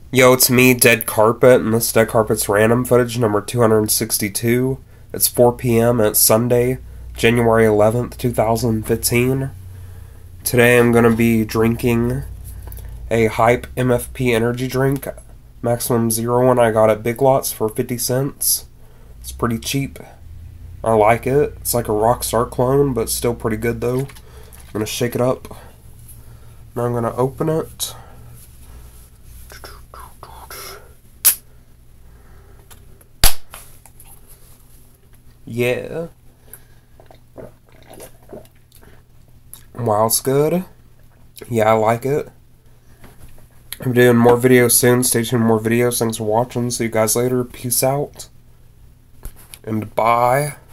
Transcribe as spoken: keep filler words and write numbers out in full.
Yo, it's me, Deadcarpet, and this is Deadcarpet's random footage number two hundred sixty-two. It's four p m It's Sunday, January eleventh, two thousand fifteen. Today I'm going to be drinking a Hype M F P energy drink, Maximum Zero, one I got at Big Lots for fifty cents. It's pretty cheap. I like it. It's like a Rockstar clone, but still pretty good though. I'm going to shake it up. Now I'm going to open it. Yeah. Wow, it's good. Yeah, I like it. I'm doing more videos soon. Stay tuned for more videos. Thanks for watching. See you guys later. Peace out. And bye.